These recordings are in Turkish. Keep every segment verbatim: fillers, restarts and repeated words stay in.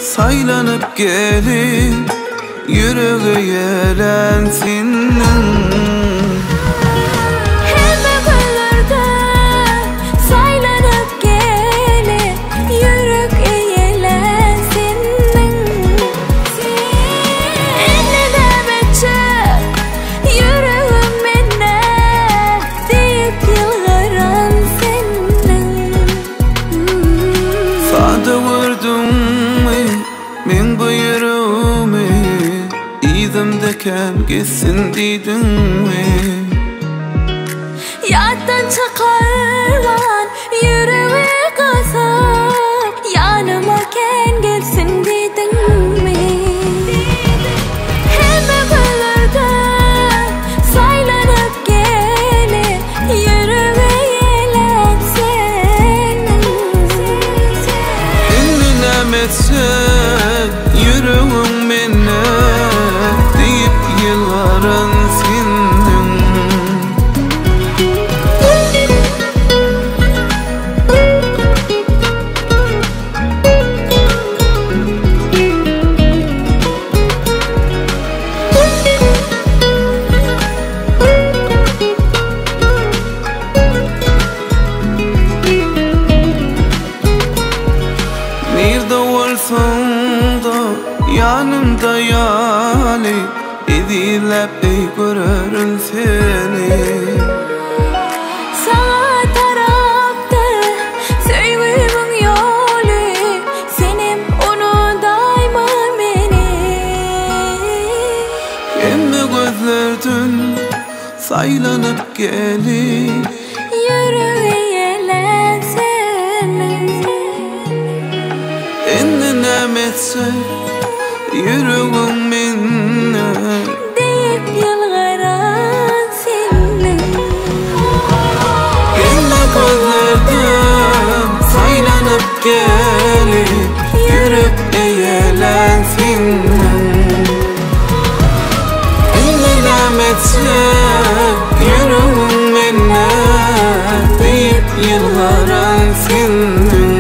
saylanıp gelip yüreği yelensin. Kan gitsin dedin mi? Yaddan çıkarman yüreği kazak, yanıma kan gitsin dedin mi? Hemme güllerden saylanıp gelip yüreği yelensin. Elini nemetsek yüreğim minne yılların sindin. Nerede olsan da yanımda yali İdilep ey görürüm seni. Sana tarafta sevgimin yolu, senin onu daima beni. Emmi gözlerden saylanıp gelip yüreği yelensin. Enni nemetse yüreğim minne deyip yılgaran senin. Emmi gözlerden saylanıp gelip yürüp eğlensin. Enni nemetse yüreğim minne deyip yılgaran senin.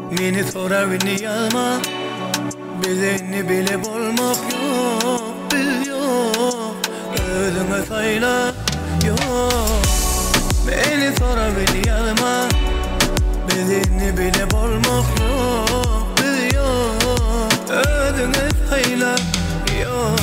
Meni sorabilni yalma, bileni bilip olmak yok, bil yok, özüne sayla yok. Meni sorabilni yalma, bileni bilip olmak yok, bil yok, özüne sayla yok.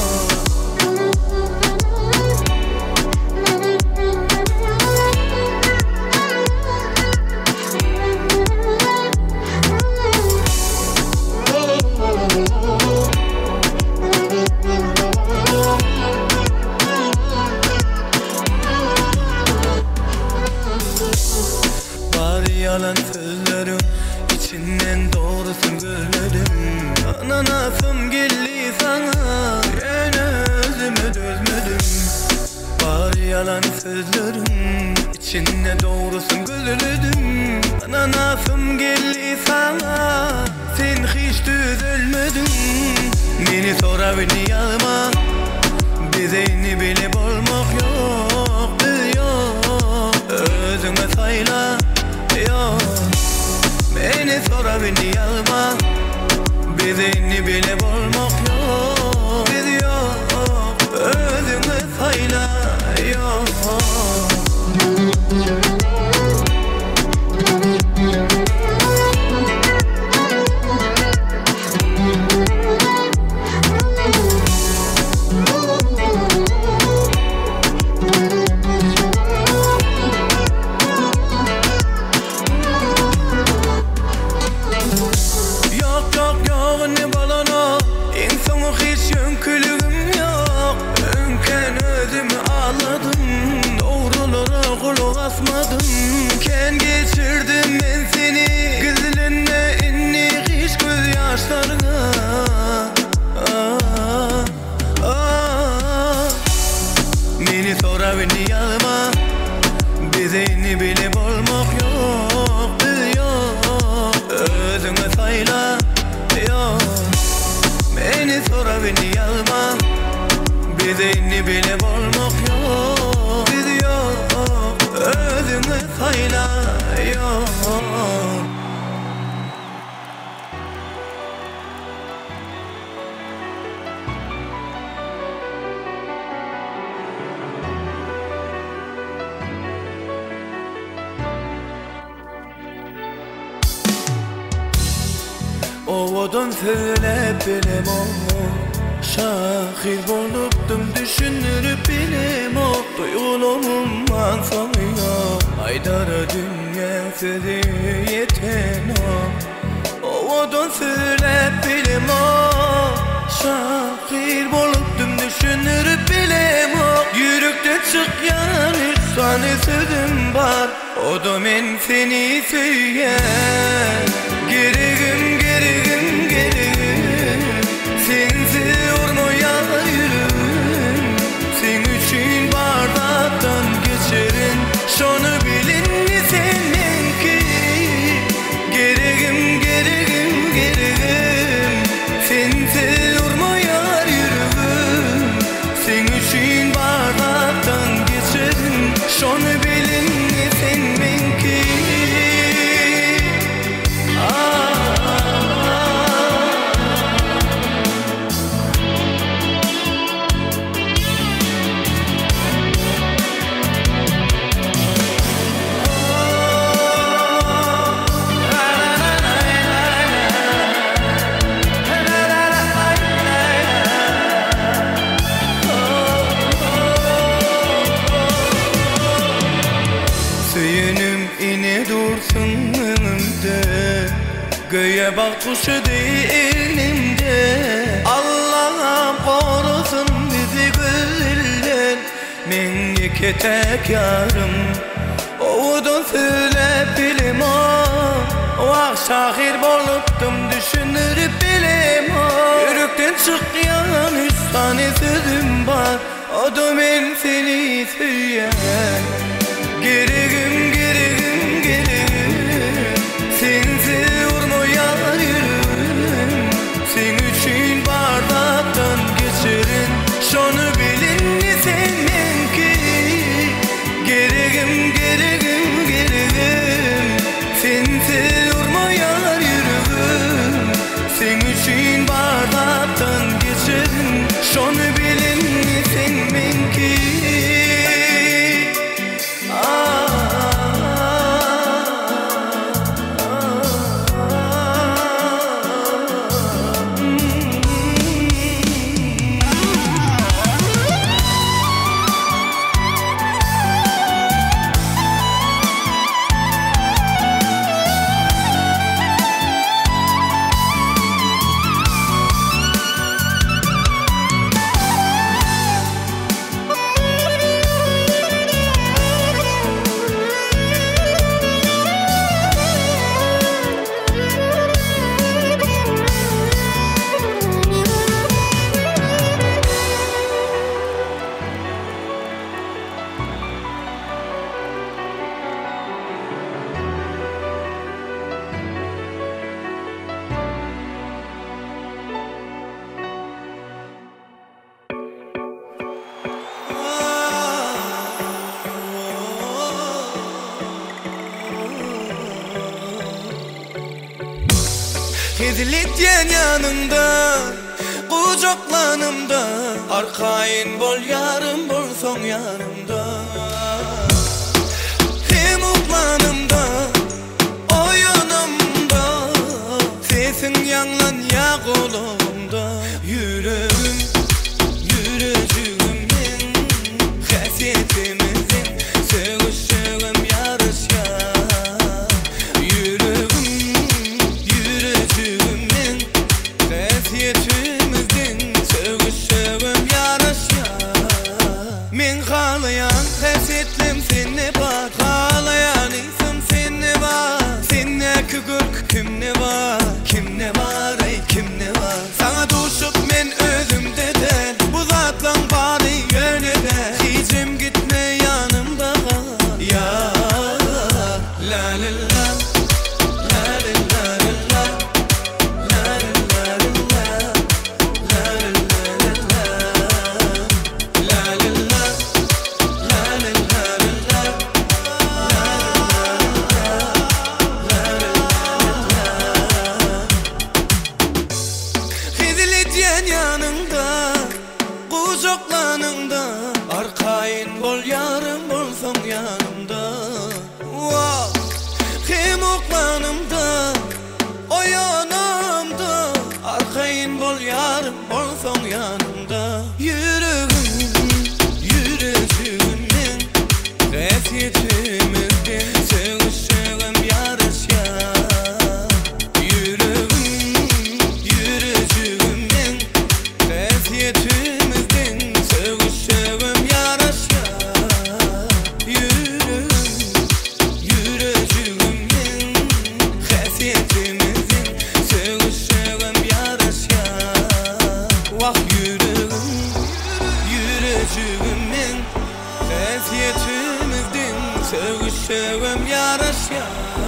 Yalan sözlerim içinden doğrusun gözledim. Ananasım geldi sana, yine özümü dözmedim. Bari yalan sözlerim içinde doğrusun gözledim. Ananasım geldi sana, sen hiç düzelmedin. Beni sorabilni yalma, bizeyni bilip olmak yok, biz yok, özüme sayla yok. Beni sorabilni yalma, bizeyni bilip olmak yok, biz yok, özüme sayla yok. Ken geçirdim ben seni, gözlerine inni hiç göz yaşlarına. ah, ah. Beni sorabilni yalma, bizeyni bilip olmak yok, biz yok, özüne sayla yok. Beni sorabilni yalma, bizeyni bilip olmak yok, biz yok, özüme sayla yok. Ovadan söylep bilem o, şahit boluptum düşünürüp bilem o. Duygularımdan sanıyor, Aydar'a dünya sözü yeten o. Ovadan söylep bilem o, şahit boluptum düşünürüp bilem o. Yürekten çıkan üç tane sözüm var, o da men seni söyler. Gereğim gereğim gereğim, sensiz yormaya yürürüm. Sen için bardaktan geçerim, şunu bilin mi senin ki? Gereğim gereğim gereğim, sensiz yormaya yürürüm. Sen için bardaktan geçerim, şunu bilin mi senin ki? Söyünüm ine dursun önümde, göğe bak kuşu değil elimde. Allah'ım korusun bizi gözünden, men iki tek yarım. Ovadan söylep bilim o, vah şahir boluptum düşünürüp bilim o. Yürekten çıkan üç tane sözüm var, o da men seni söyler. Gereğim gereğim gereğim, sensiz yormaya yürürüm. Sen için bardaktan geçerim, şunu bilin mi senin ki? Gereğim gereğim gereğim, sensiz yormaya Ezilityen yanımda, kucaklanımda, arkayın bol yarım bol son yanımda. Hem uklanımda, o yanımda, sesin yanlan ya kolumda. Yüreğim, yürücüğümün, hasetimizin, sevişeğim yarış ya. Yetimizden sevişeğim yarışya. Men ağlayan hasretlim seni var, ağlayan isim seni var. Senne kükürk kim ne var, kim ne var, ey kim ne var. Sana düşüp men özümde del, bu zatlan bari yönede. Hicim gitme yanımda ya. La la la, la la la la. Yanımda, kucaklanımda, arkayın bol yarım bol son yanımda. Wow. Hem oklanımda, o yanımda, arkayın bol yarım bol son yanımda. Yüreğim, yürücüğümün, hasetimizden sevişeğim yarış ya. Yetimizden sevişeğim yarışya. Yüreğim, yürücüğümün, hasetimizden sevişeğim yarışya. Vah yüreğim, yürücüğümün, hasetimizden sevişeğim yarışya.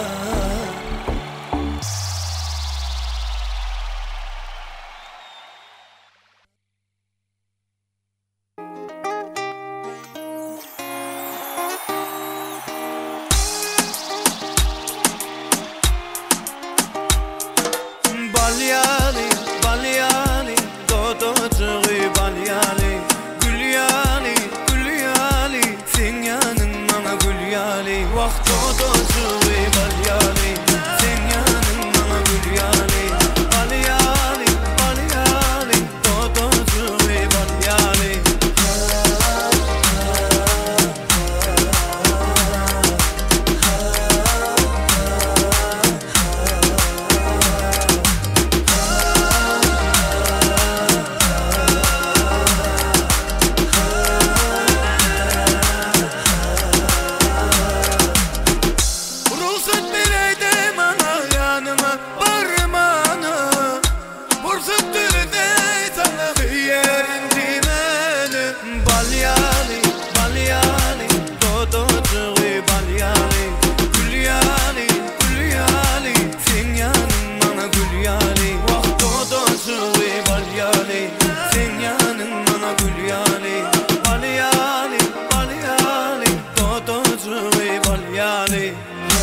Balyali, balyali, dodocığı balyali. Gülyali, gülyali, sen yanın bana gülyali. Vah dodocığı balyali, sen yanın bana gülyali. Balyali, balyali, dodocığı balyali. Balyali, balyali, dodocığı balyali. Gülyali, gülyali, sen yanın bana gülyali. Vah dodocığı balyali, sen yanın bana gülyali. Balyali, balyali, dodocığı balyali.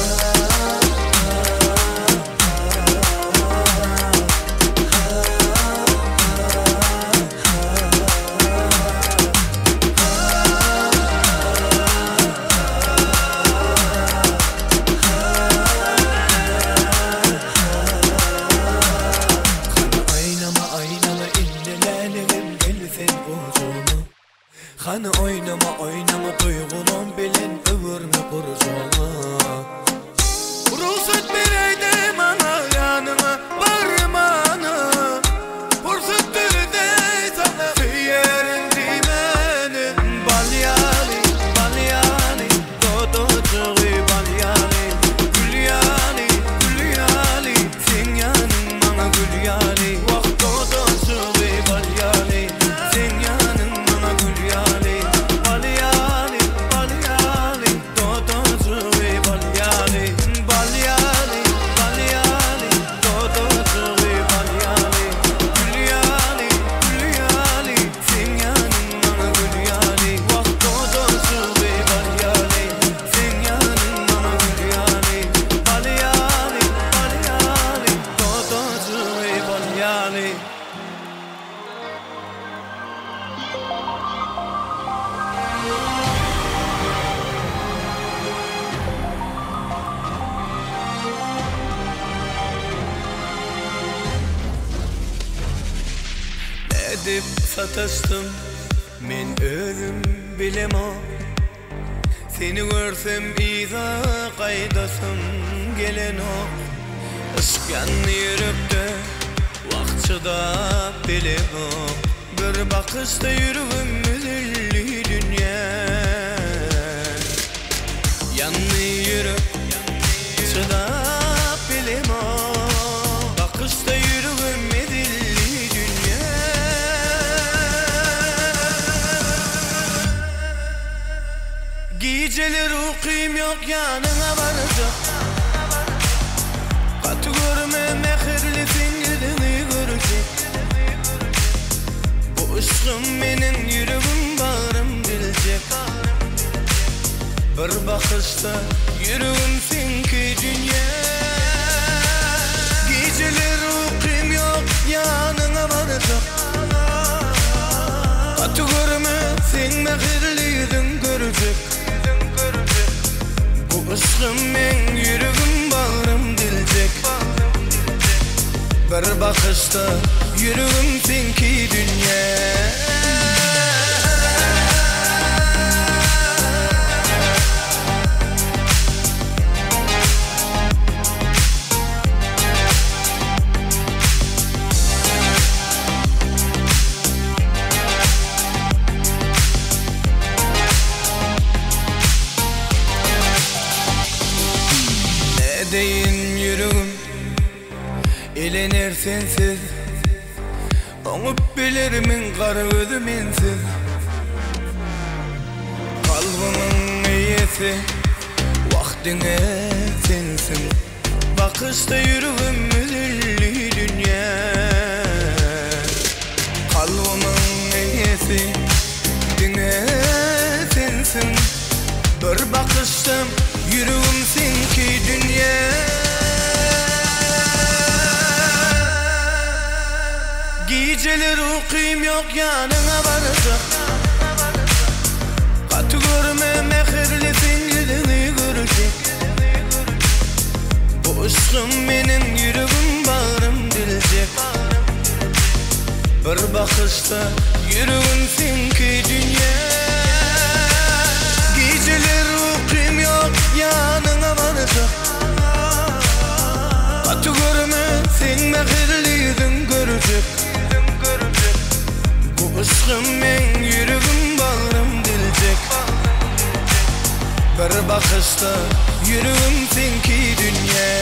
Hani oynama oynama duygulum bilin ömürme kurcuma. Ruhsat vereydim ana yanına varmana. Fırsat verdi sana yerin dimeni. Balyali, balyali, dodocığı balyali. Gülyali, gülyali, sen yanın bana gülyali. Vah dodocığı balyali, sen yanın bana gülyali. Balyali, balyali, dodocığı satıştım men özüm bilemo. Seni görsem iza qaydasım gelen ok. Işık yanı yürekte vakçıda bilemo. Bir bakışta yürüğüm üzüllü dünya. Yanı yürek çıda bilemo. Bakışta yürüğüm üzüllü dünya. Geceler uykum yok yanına varacak. Katı görme mehirli singilini görecek. Bu ışkım menin yüreğim bağrım bilecek. Bir bakışta yüreğim senki dünya. Geceler uykum yok yanına varacak. Katı görme sen mehirli yüzün görecek. Bu ışkım men yüreğim bağrım dilecek. Bir bakışta yüreğim senki dünya. Deyin yüreğim elenir sensiz. Oňup bilerimin kara gözü mensiz. Kalbimın iyisi vaktine sensin. Bakışta yüreğim üzüllü dünya. Kalbimın iyisi dine sensin. Bir bakışta yüreğim senki dünya. Geceler uykum yok yanına varacak. Katı görme mehirli singilini görecek. Bu ışkım menin yüreğim bağrım dilecek. Bir bakışta yüreğim senki dünya. Geceler uykum yok yanına varacak. Katı görme sen mehirli yüzün görecek. Bu ışkım men yüreğim bağrım dilecek. Bir bakışta yüreğim senki dünya.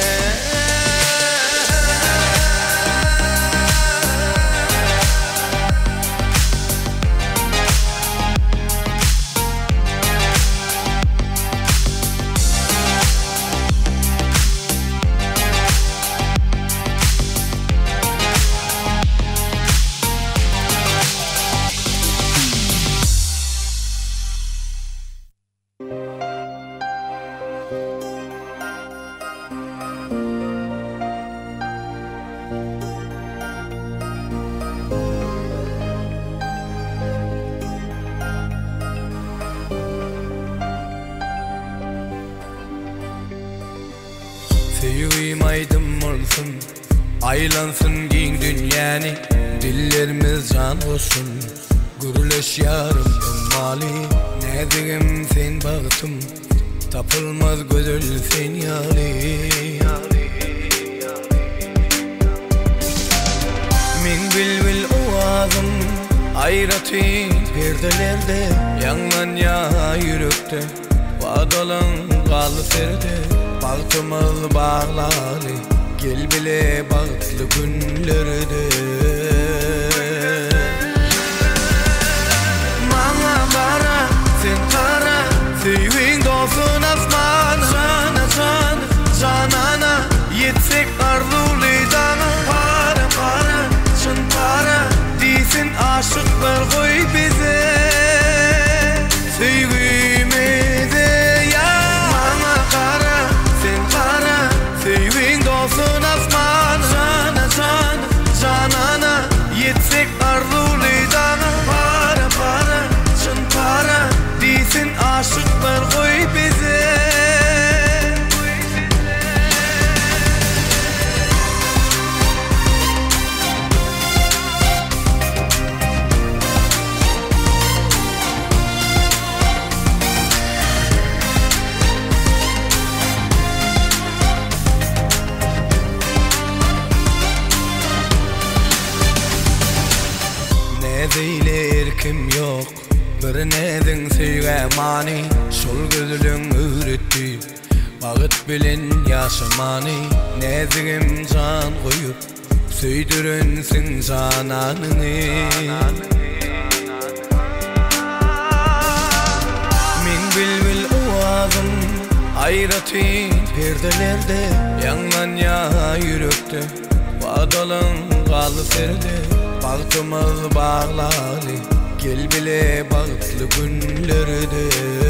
Sevgim aydım olsun, aylansın giyin dünyani. Dillerimiz can olsun, gürleş yarım ummali. Nedigim sen bağıtım, tapılmaz gözül sen yali. Min bilbil ovazım, ayratı perdelerde. Yanlan ya yürekte, vadalan kalı serde. Bağıtımız bağlali, gel bile bağıtlı günlerde. Bana bara, sen kara, sevgin dolsun asmana. Cana cana, canana, yetsek arzuli dana. Para para, çın para, değilsin aşıklar koy bize. Sevgimize ya. Bana kara, sen kara, sevgin dolsun asmana. Cana cana, canana, kim yok. Bir nedin sevge mani, şol gözülün öğretti. Bağıt bilen yaşamani, nezigim can koyup söydürünsün cananını. Min bilbil ovazım hayratı perdelerde, yangan ya yürekte bağdalın kalı serdi. Bağıtımız bağladı, gel bile bağıtlı günlerde.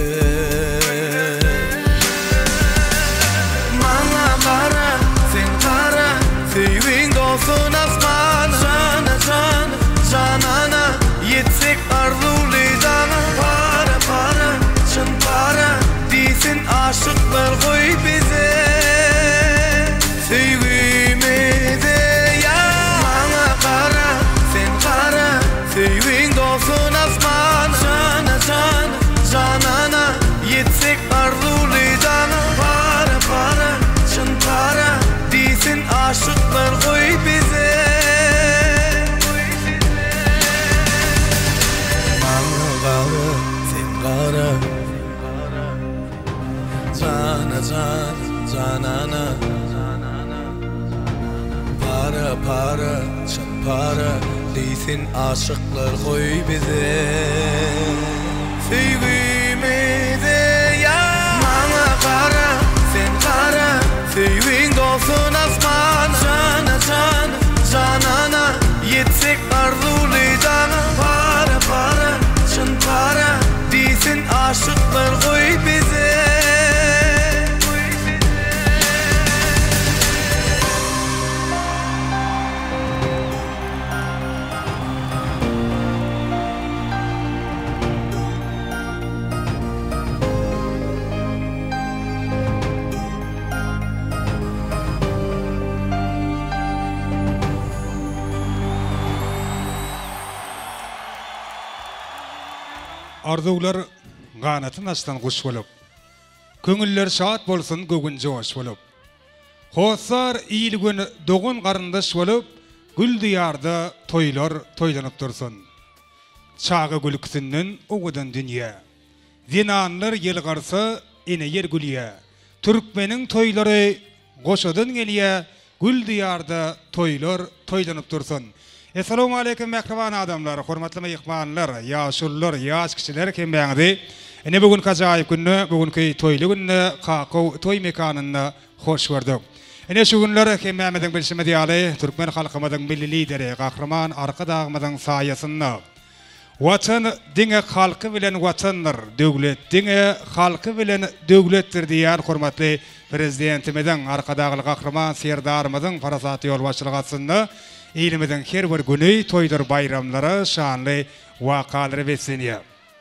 Bana kara, sen kara, sevin dolsun asman. Cana cana, canana, yetsek arzulu cana. Para para, çın para, değilsin aşıklar koy bize. Sevgimize ya. Bana kara, sen kara, sevin dolsun asman. Cana cana, canana, yetsek arzulu cana. Para para, çın para, değilsin aşıklar koy bize. Bana kara, sen kara, cana cana, canana. Para para, çın para, değilsin aşıklar koy bize. Sevgimize ya. Bana kara, sen kara, sevin dolsun asman. Cana cana, canana, yetsek arzulu cana. Para para, çın para, değilsin aşıklar koy bize. Arzular ganatın astan kuş bolup, köngüller şahat bolsun gögün joş bolup, hossar iyil gün doğun qarındaş bolup, gül diyarda toylar toylanyp dursun. Çağı gülüksünden oğudan dünya, zinanlar yel garsa ene yer gülüye, Türkmenin toylary goşadan geliye, gül diyarda toylar toylanyp dursun. Assalamu alaikum mehriban adamlar, hormatly mehmanlar, yaşullar, yaş kişiler kim beğendi? Ene bugün kajaýyp günne, bugünkü toyly günne, Kakaw toy mekanyna hoş gördük. Ene şu günler kim Mehmet'in bilşime diýaly, Türkmen halkymyzyň milli lideri, gahryman arka dagymyzyň saýasynda. Watan diňe halky bilen watandyr, döwlet diňe halky bilen döwletdir diýär hormatly prezidentimiziň arka dagyly gahryman serdarymyzyň parasaty ýol başçylygynda. İlimizin her bir günü toydur bayramları, şanlı vakalary besinýär.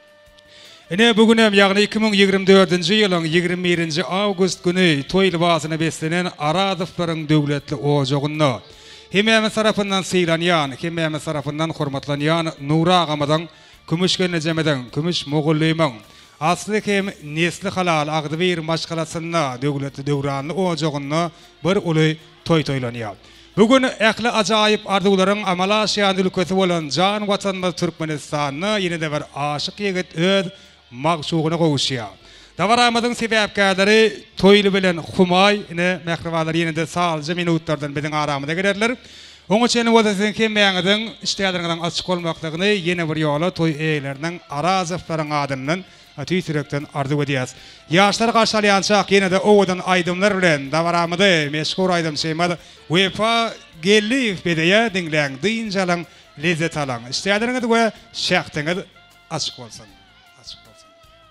Ene bugünem ýagny iki bin ýygrimi dördünji ýylyň ýygrimi birinji awgust günü toy libasyny beslenen Arazowaryň döwletli ojagynda hemmämiz tarapyndan sylanýan, hemmämiz tarapyndan hormatlanýan Nura agamyzyň kümüşgen nejemeden, kümüş mogullygyň asly hem nesli halal Agdyr maşgalasynda döwletli döwranly ojagynda bir uly toy toylanýar. Bugün ähli ajaýyp arzuwlaryň amala aşýan ülkesi bolan jan watanymyz Türkmenistanyny ýene-de bir aşyk ýigit öz magşugyna gowuşýar. Dawaramyzyň sebäpkärleri toýly bilen Humay, ine mehribanlar ýene-de salja minutlardan biziň aramyza girerler. Oňa çen wadasyň kemmäňiziň işleýärleriňden açyk bolmaklygyny ýene bir ýola toy eýleriniň Arazowaryň adymynyň Tüýsürekden arzu edýäs. Ýaşlar garşalýançak ýene-de owadan aýdymlar bilen dawaramydy meşhur aýdym şeýmad Wefa gelip bedeýä diňläň diýinjalyň lezzet alan. Işleýärleriňiz we şähtiňiz açyk bolsun. Açyk bolsun.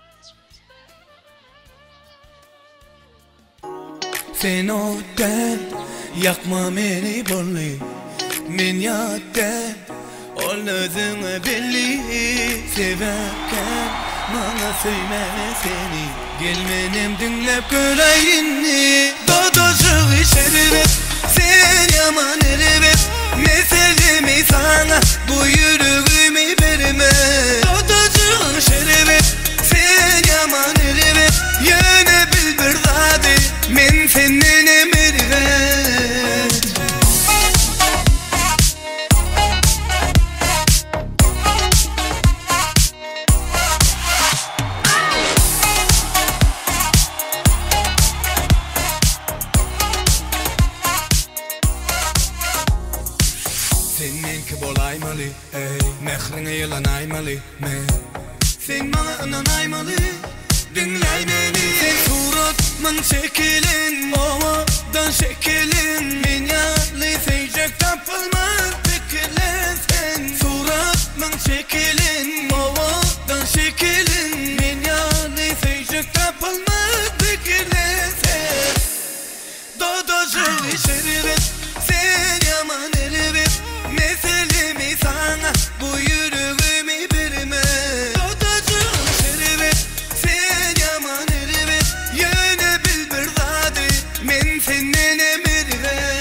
Sen odan yakma meni bolly, men ýatdan ol özüňi belli. Severken bana söymene seni, gelmenem dinlep göreýinni. Dodoşygy şerbet, sen yaman erebet, meselemi sana bu yüreğimi verme. Dodoşygy şerbet, sen yaman erebet, ýöne bil bir zady, men senden emeret. Minke bolaymalı ey Mehrine yılanaymalı me Sen bana ananaymalı Dinlay beni Sen suratman şekilin Ovadan şekilin Minyalı seycek tapılmaz Fikirlen sen Suratman şekilin Ovadan şekilin Minyalı seycek tapılmaz Fikirlen sen Dodacılı şeribet Sen yaman elibet Meselemi sana Bu yüreğimi birime Dodacılı şeribet Sen yaman elibet Yöne bil bir zadi Men senin emirvet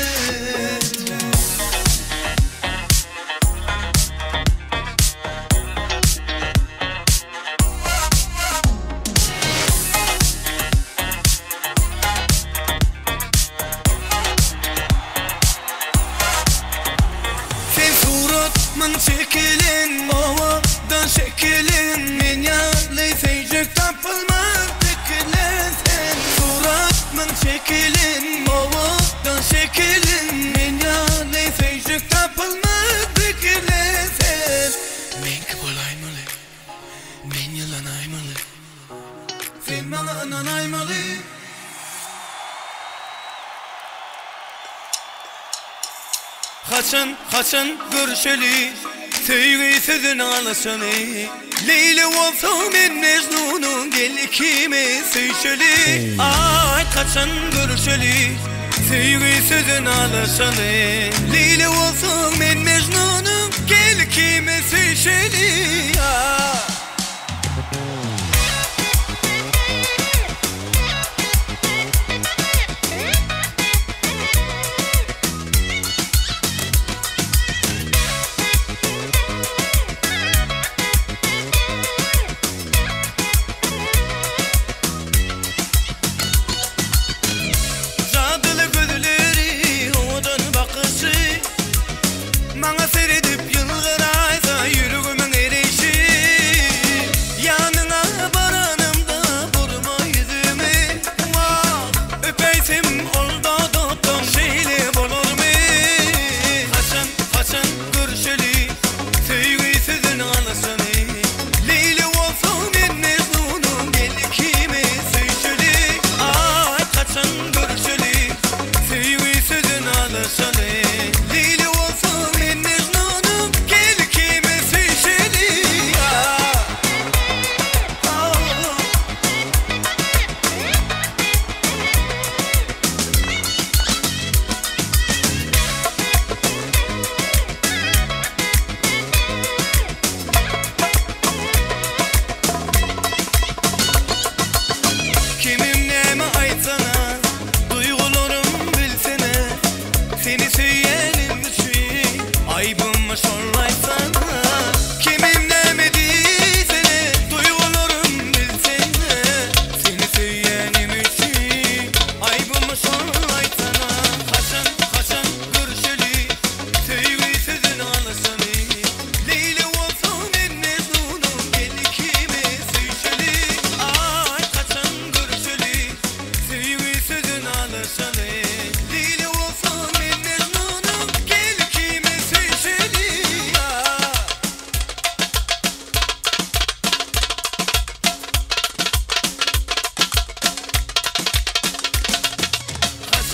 Man şekilin, ovadan şekilin Minyalı seycek tapılmaz Fikirlen sen Suratman şekilin, ovadan şekilin Minyalı seycek tapılmaz Fikirlen sen Minke bolaymalı Men yılanaymalı Sen bana ananaymalı Haçan, haçan görüşeli Sevgi sözün anlaşanı Leyli olsam ben Mecnun'un Gel kime sevşeli Ay kaçan görüşeli Sevgi sözün anlaşanı Leyli olsam ben Mecnun'un Gel kime sevşeli Bana seyredip yılgıraysa yürüğümün erişi Yanına baranımda vurma yüzümü Vah öpeysem olda tuttum şeyle bulur mu Haçan haçan görüşeli Sevgi sözün anasını Leyli olsun ben Mecnun'um Gel kime sevşeli Ay kaçan görüşeli Sevgi sözün anasını Leyli olsun ben Mecnun'um Gel kime sevşeli Kimim neme aytsana Duygularım bilsene Seni söyleyelim için Aybımı sorlaysana Kimim neme diysene Duygularım bilsene Seni söyleyelim için Aybımı sorlaysana Haçan haçan görüşeli Sevgi sözün anasını Leyli olsun ben Mecnun'um Gel kime sevşeli Ay kaçan görüşeli Sevgi sözün anasını Leyli olsun ben Mecnun'um Gel kime sevşeli Haçan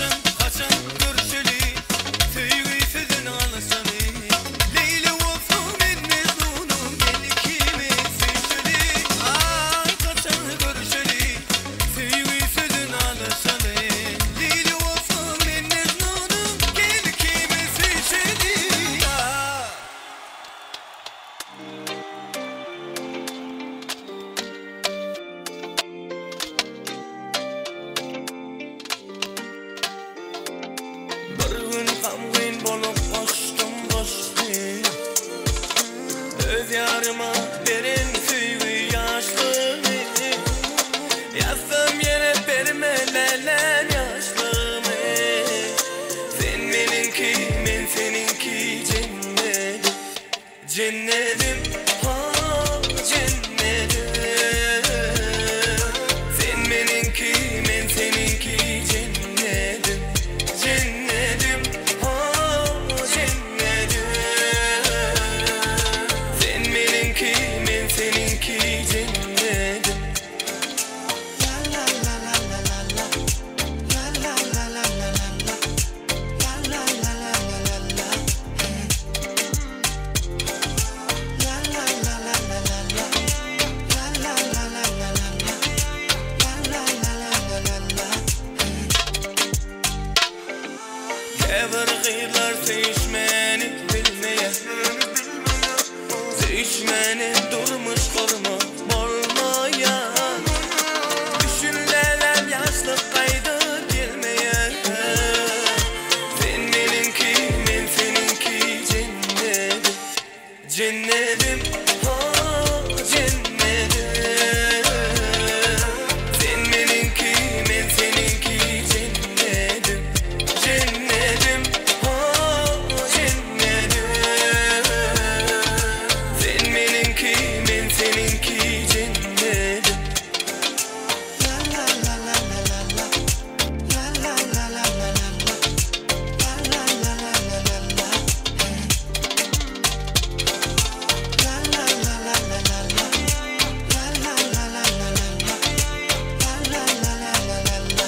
Never gıylar sevişmeni bilmeye Sevişmeni durmuş koruma olmayan Düşünlelem yaşlık kaydı gelmeye Sen benimki men seninki cennetim Cennetim oh cennetim Sen benimki men seninki cennetim Cennetim oh cennetim Sen benimki men seninki cennetim La la la la la la La la la la la la La la la la la la La la la la la la La la la la la la La la la la la la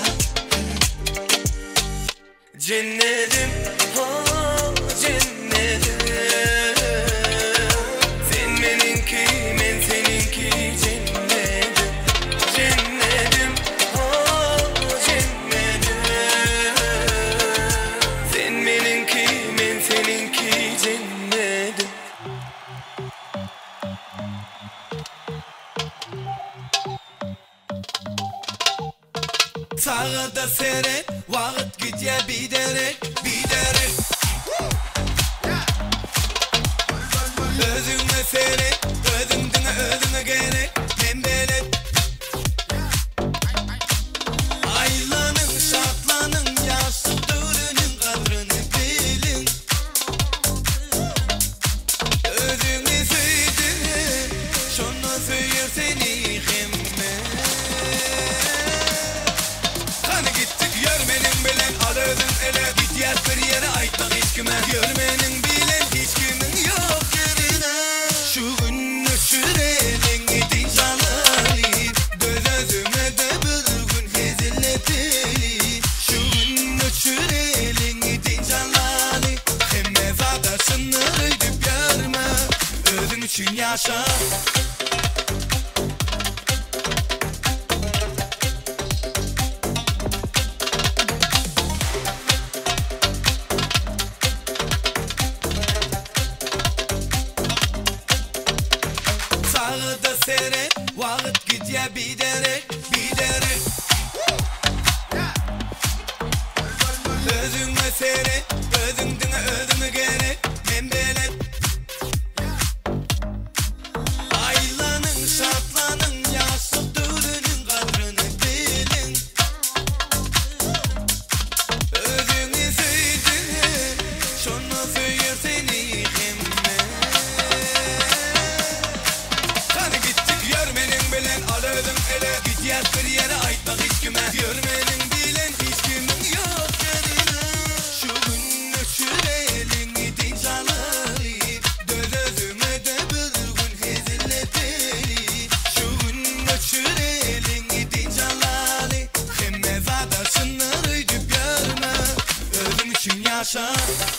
Cennetim oh cennetim Sen benimki men seninki cennetim Cennetim oh cennetim Sen benimki men seninki cennetim Sağda seyret, vakit gidiyor biderek, biderek Özüne seyret, özündüne özüne gerek, pembelet Aylanın, şartlanın, yaşlı dörünün kadrını bilin Özüne söydün, şunu söyür seni hemme Hani gittik görmenin bilen alırdın ele Git yer bir yere aytmak hiç kime Görmenin bilen hiç kimin yok yerine Şu gün öşürelin idin şalali Göz özüme de bir gün hezileteli Şu gün öşürelin idin şalali Hemme zada sınırı öydüp görme Özün için yaşa Sağda seyret, vakit gidiyor biderek, biderek Özüne seyret, özündüne özüne gerek, pembelet Aylanın, şartlanın, yaşlı dörünün kadrını bilin Özüne söydün, şunu söyür seni hemme Hani gittik görmenin bilen alırdım ele Git yer bir yere aytmak hiç kime Görmenin bilen hiç kimin yok yerine Şu gün öşürelin idin şalali Göz özüme de bir gün hezileteli Şu gün öşürelin idin şalali Hemme zada sınır öydüp görme Özüm için yaşa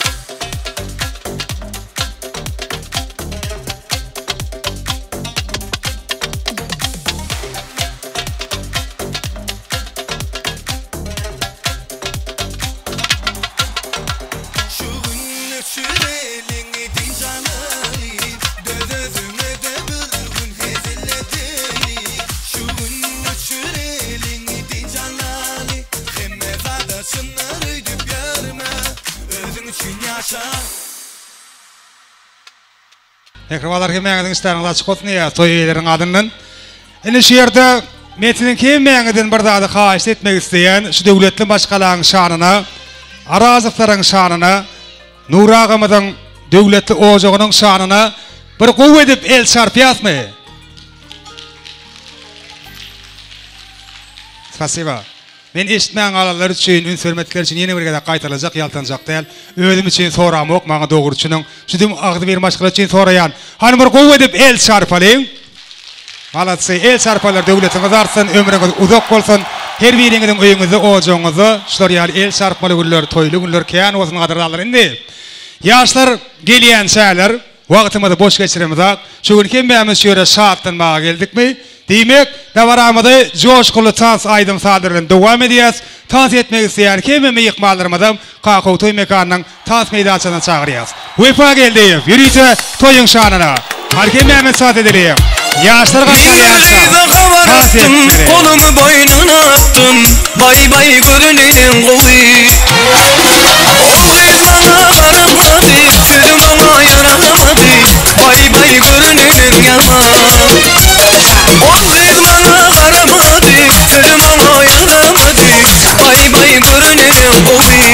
Şu gün öşürelin idin şalali Göz özüme de bir gün hezileteli Şu gün öşürelin idin şalali Hemme zada sınır öydüp görme Özün için yaşa Ekranlar kemeğinin isteğini açık olsun ya toyelerin adının. Ene şu yerde metinin kemeğinin bir daha da xahiş etmek isteyen şu devletli başkalarının şanına, arazıkların şanına, Nur ağamızın devletli ocağının şanına bir kuvvet edip el çarpıyaz mı? Spasiba. Men eşitmeyen alalar için, ün sörmetler için yeni bir gede qaytarılacak, yaltanacak değil. Özüm için soram ok, bana doğruçunun. Şudim ağzı bir başkalar için sorayan. Hani bir kuvvet edip el çarpalayın. Malatsı, el çarpalar devletiniz artsın, ömrünüz uzak olsun. Her birinizin öyünüzü, ocağınızı, şular yani el çarpmalı günler, toylu günler, keyan olsun kadırlarlar indi. Yaşlar, geliyen şeyler, vaktimizi boş geçirimiz. Şu gün kim beğenmiş şöyle şaattan bağa geldik mi? Demek davaramada coşkulu tans aydım sadırın devam ediyaz. Tans etmek isteyen kemimi yıkmalarımızım Kakao Toy Mekanının tans meydançına çağırıyaz. Vefa geldi, yürüyte toyun şanına. Harkem Mehmet saat edelim. Yaşlar kaçan tans etmeli. Kolumu boynuna attım, bay bay görünelim kovi. O kız bana karamadı, sözüm ona yaramadı, bay bay görünelim yaman. O kız bana karamadı, sözüm ona yaramadı, bay bay görünelim kovi.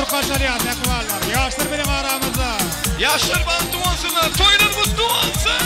bir kaşarıyat ekvarlar. Yaşlar benim aramızda. Yaşlar bantı olsunlar, toylar mutlu olsun.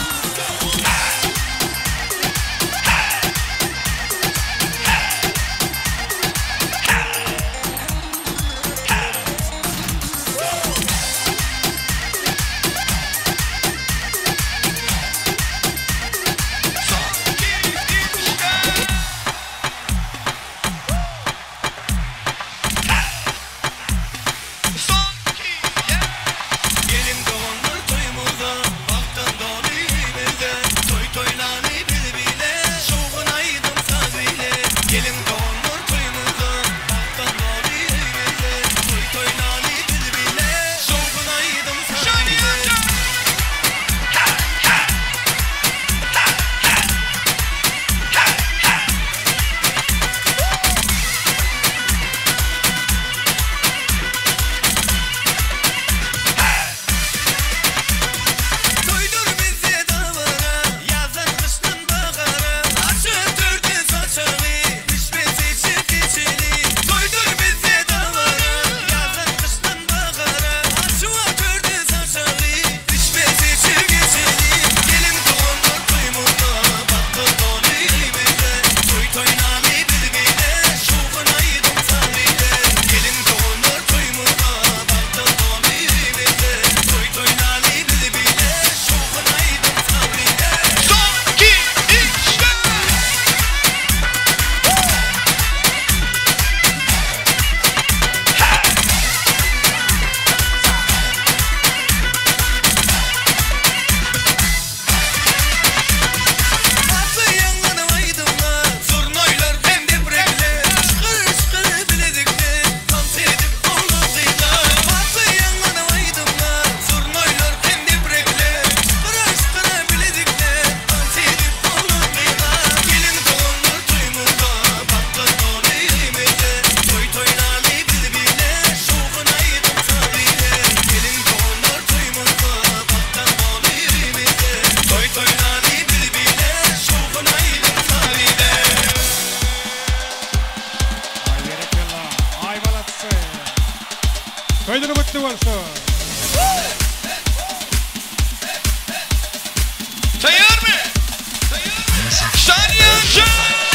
Toylar mutlu olsun. Tayar mı? Saniye Can!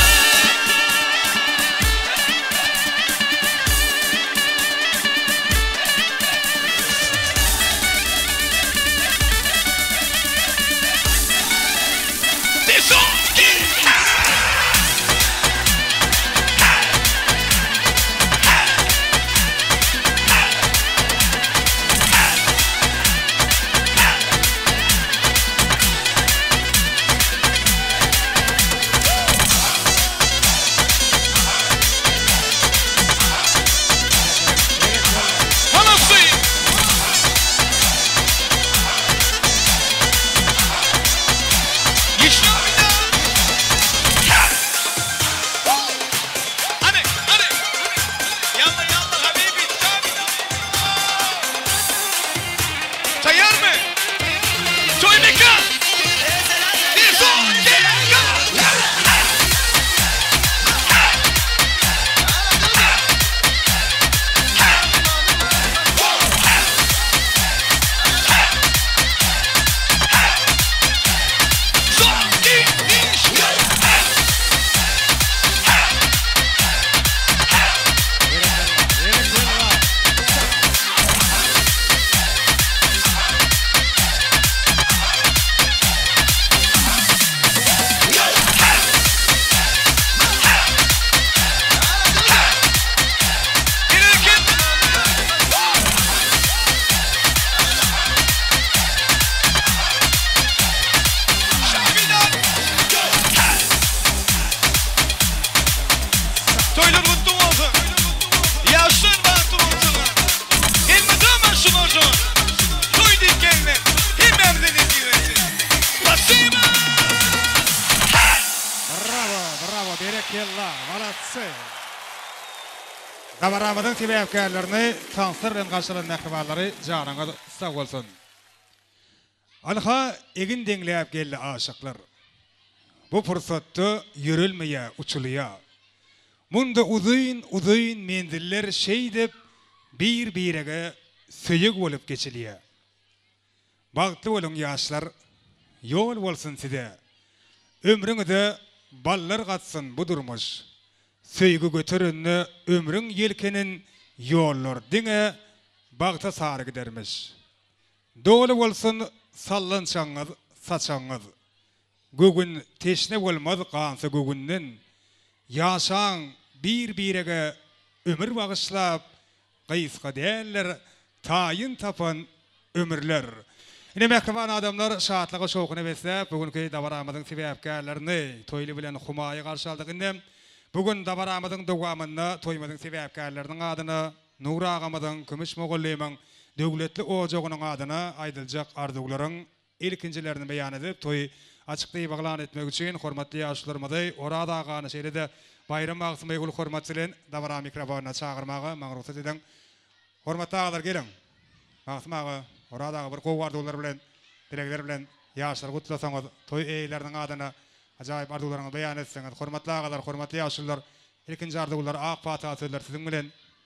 Gabaramydyň sebäpkärlerini tansır bilen garşylan nähribalary jaraňa sag bolsun. Alha egin deňläp geldi aşyklar. Bu fursatda yürülmeýe, uçulýa. Munda uzyn uzyn mendiller şey dep bir birege söyük bolup geçiliye. Bagtly bolun ýaşlar, yol bolsun size. Ömrüňizde ballar gatsın bu durmuş. Söýgü götürünni ömrüň yelkenin yollar diňe bagta sary gidermiş. Dolu bolsun sallançaňyz, saçaňyz. Gögün teşne bolmaz gansy gögünden. Ýaşaň bir birege ömür bagyşlap, gysga däller, taýyn tapan ömürler. Ine mehriban adamlar şahatlyga şowkuny beslep, bugünkü dabaramyzyň sebäpkärlerini toýly bilen humaýa garşy aldykynda, bugün dabaramyzyň dowamynda toýmadyň sebäpkärleriniň adyna Nur agamyzyň Kümüş Mogollymaň döwletli ojagynyň adyna aýdyljak arzuglaryň ilkinjilerini beýan edip, toý açykly baglan etmek üçin hormatly ýaşlarymyzy orada agany şeýlede bayram magsymy ul hormat bilen dabara mikrofonuna çağırmagy maňruhsat eden. Hormatly agalar geliň. Magsymagy orada bir gowarduglar bilen, dilegler bilen ýaşlar gutlasaňyz, toý eýleriniň adyna ajaýyp arzuglaryňy beýan etseňiz. Hormatly agalar, hormatly ýaşlar, ilkinji arzuglar ak fataha sözler siziň bilen.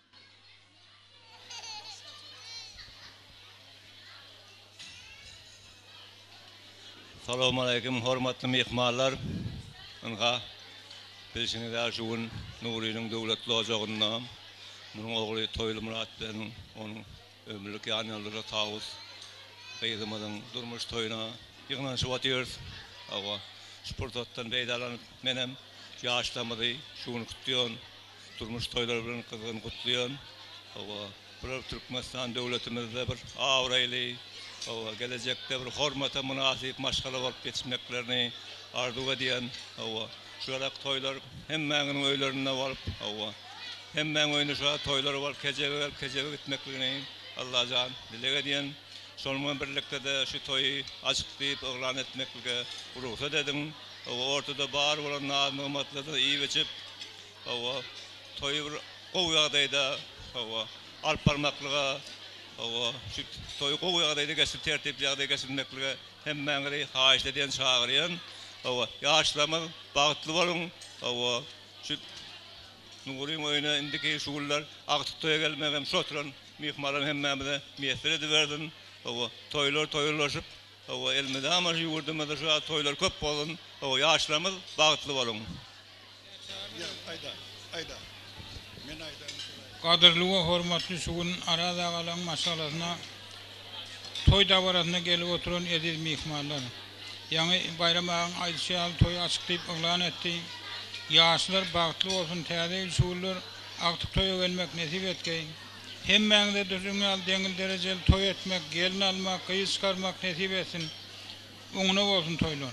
Assalamu alaikum, hormatly mehmanlar. Onga bilşiniňizler şugun Nuriýyň döwletli ojagynda munyň ogly Toýly Murat bilen onuň ömürlük ýanýalary tawus beýdemeden durmuş toýuna ýygnaşyp otyrys. Awa sportdan beýdalanyp menem ýaşlamady şuny kutlaýan, durmuş toýlar bilen kızgyny kutlaýan. Awa bir Türkmenistan döwletimizde bir awraýly, awa gelecekde bir hormata munasyp maşgala bolup geçmeklerini arzuw edýän. Awa şurak toýlar hemmäňiň öýlerine baryp, awa hemmäň öýüne şu toýlary bolup kejege kejege gitmeklerini Allah jan dileg edýän. Şonun birlikde de şu toýy açyklyp oglan etmeklige ruhsat edin. Awa ortada bar bolan namatlary iyi geçip, awa toýy bir gowy ýagdaýda, awa alp barmaklyga, awa şu toýy gowy ýagdaýda geçip tertipli ýagdaýda geçirmeklige hemmäňi haýyş edýän çağırýan. Awa ýaşlamy bagtly bolun. Awa şu Nuriýyň öýüne indiki şugullar agtyk toýa gelmegem şotran mehmanlar hemmämize meýesir ediberdin. Awa toýlar toýlarlaşyp, awa elmede ama ýurdumyzda şu toýlar köp bolun. Awa ýaşlarymyz bagtly bolun. Ayda, ayda. Men ayda. Kadırlı ve hormatly şugun arada galan maşalasyna toý dabarasyna gelip oturan ediz mehmanlar. Ýa-ni bayram aýdyşýan toý açyklyp oglan etdi. Ýaşlar bagtly bolsun, täze şuullar agtyk toýa gelmek nesip etgeň. Hemmäňde düzüňal deňil derejeli toý etmek, gelin almak, gyýy çykarmak nesip etsin. Oňuna bolsun toýlar.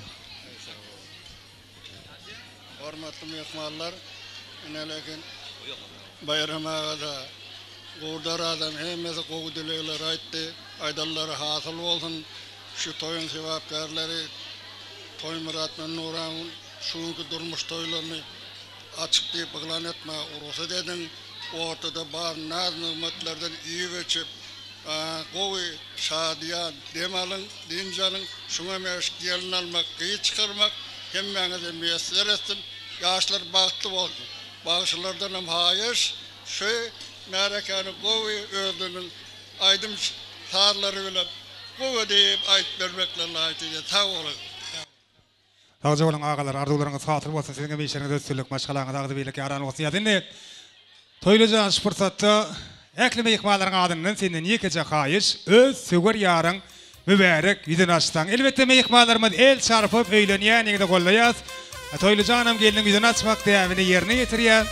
Hormatly mehmanlar, inelekin bayram agada gowdar adam hemmesi gowy dilegler aýtdy. Aýdallary hasyl bolsun. Şu toýun sebäpkärleri Toý Murat bilen Nuraň şuňky durmuş toýlaryny açyklyp baglan etme urusat edin. Ortada bar naz-nymatlardan iyi geçip, gowy şadiýan demalyn, dinjalyn, şuňa meş gelin almak, gyýy çykarmak hemmäňize meýesir etsin. Ýaşlar bagtly bolsun. Bagşylardan hem haýyş, şu märekany gowy öldüniň aýdym sarlary bilen gowy diýip aýtyp bermekler laýyk. Sag bolun. Tağca bolan agalar, arzularyňyz hatyr bolsun, siziň meýişleriniz ösürlük, maşgalaňyz agdy beýleki aran bolsun. Ýa-ni toýlajan şu pursatda äkli mehmanlaryň adynyň senden ýekeje haýyş, öz söwer ýaryň mübarek ýüzüni açsaň. Elbetde mehmanlarymyz el çarpyp öýlenýänigde gollaýas. Toýlajanam geliniň ýüzüni açmak däwini ýerine ýetirýär.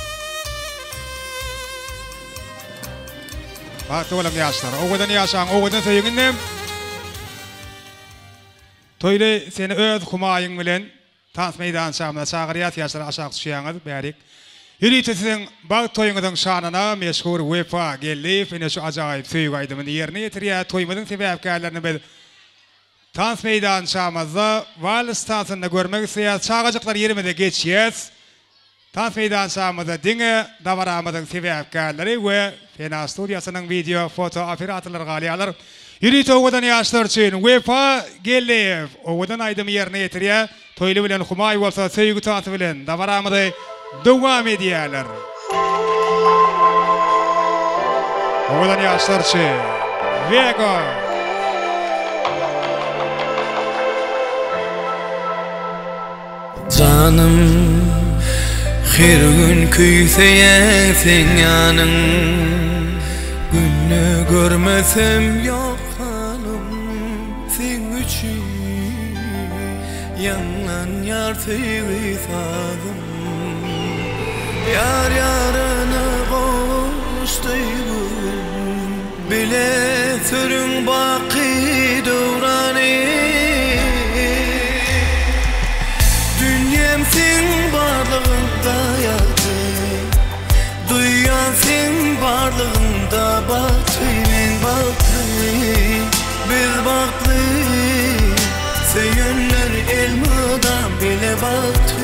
Batly bolan ýaşlar, owadan ýaşaň, owadan söýgündem. Toýly seni öz humaýyň bilen tans meýdan şamda çağırýar, ýaşlar aşağı düşýäňiz bärik. Ýürüýtesiň bag toýuňyň şanyna meşhur Wefa gelip, ene şu ajaýyp söýgü aýdymyny ýerine ýetirýär. Toýmadyň sebäpkärlerini bil tans meýdan şamazda wal stasyonda görmek isleýär. Çağajyklar ýerimizde geçýäs. Tans meýdan şamazda diňe dawaramyzyň sebäpkärleri we Fena studiýasynyň video foto operatorlary galýarlar. Ýürüýte owadan ýaşlar üçin Wefa gelip, owadan aýdymy ýerine ýetirýär. Toýly bilen humaý bolsa söýgü taty bilen dawaramyzy dowam edýärler. Oğlan yaşlarçı Vega Canım her gün küyseyen sen yanın Günü görmesem yok hanım sen üçün Yanlan yar sevgisadım Yar yarına kavuştuydum Bile sürün baki dövrani Dünyam sen varlığında yaktı Duyan sen varlığında baktı Men baktı, biz baktı Söyünler elmadan bile baktı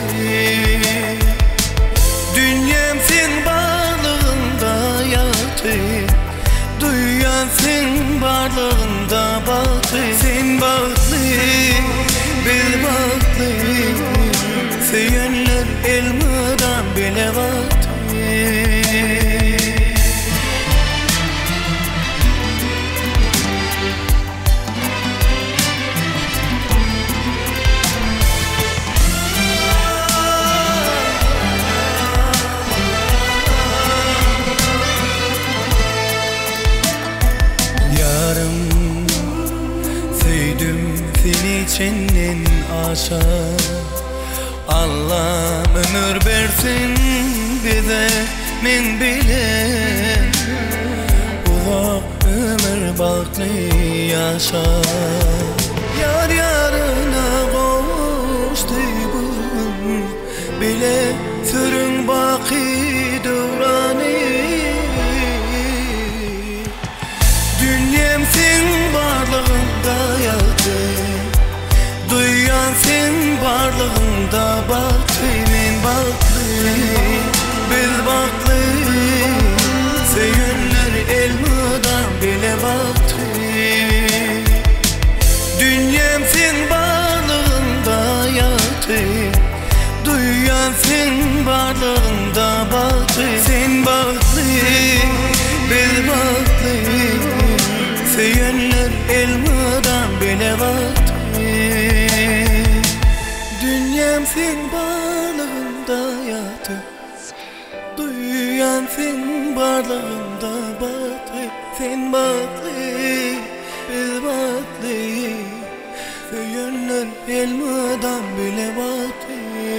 Dünyam sen varlığında yaktı Duyan sen varlığında baktı Sen baktı, biz baktı Söyünler elmadan bile baktı Yarım sevdim seni içinden aşağı Allah ömür versin bize men bilen Uzak ömür baklı yaşa Yar yarına kavuştuydum Bile sürün baki dövrani Dünyam sen varlığında yaktı Duyan sen varlığında baktı Men baktı, biz baktı Söyünler elmadan bile baktı Dünyam sen varlığında yaktı Duyan sen varlığında baktı Sen baktı, biz baktı Söyünler elmadan bile baktı Dünyam sen varlığında yaktı Duyan sen varlığında baktı Sen baktı, biz baktı Söyünler elmadan bile baktı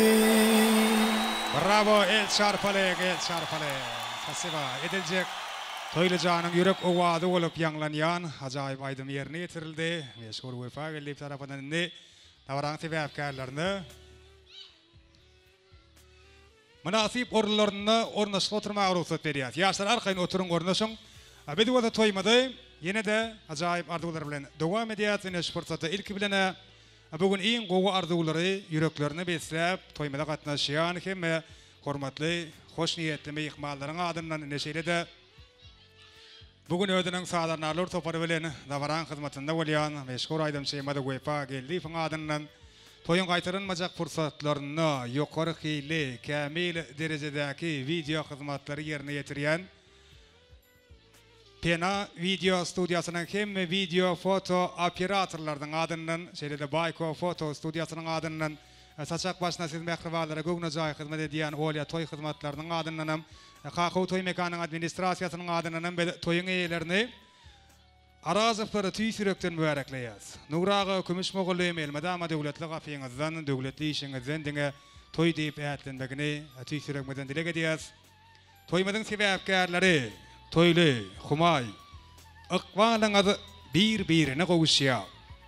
Bravo El Çarpalık El Çarpalık Spasiba edilecek Toylucanın yürek ovadı olup yanlanyan acayip aydım yerine getirildi. Meşhur UEFA Birliği tarafından ne tavaran sebepkarlarını münasip orlarını ornaşık oturmaya ruhsat veriyor. Yaşlar arkayın oturun ornaşın. Abedi vada toymadı. Yine de acayip arzular bilen devam ediyor. Neş fırsatı ilk bilene bugün en qoğu arzuları yüreklerini beslep toymada katnaşıyan hem hormatlı, hoş niyetli meyikmalların adından neşeyle de bugün ödünün sağlarnarlar toparı bilen davaran hizmetinde olayan meşhur aydım şeymada UEFA geldi fın adından toyun kaytarılmayacak fırsatlarını yukarı hili, kamil derecedeki video hizmetleri yerine getiriyen Pena video stüdyasının hem video foto operatörlerden adından şeyde Bayko foto stüdyasının adından saçak başına siz mehrivalara gögne jay hizmet ediyen Olya toy hizmetlerinin adından Kakao toy mekanın administrasyasının adından toyun eylerini arazıfları tüy sürükten mübarekleyiz. Nurağı kümüş moğullu elmede ama devletli kafiyinizden, devletli işinizden dine toy deyip eğitlenmekini tüy sürükmeden dile ediyiz. Toymadın sebepkarları toylu, humay, ıkvalın adı bir birine kovuşuyor.